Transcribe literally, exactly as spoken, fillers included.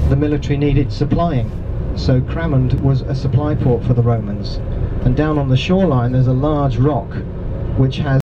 the military needed supplying. So Cramond was a supply port for the Romans. And down on the shoreline there's a large rock which has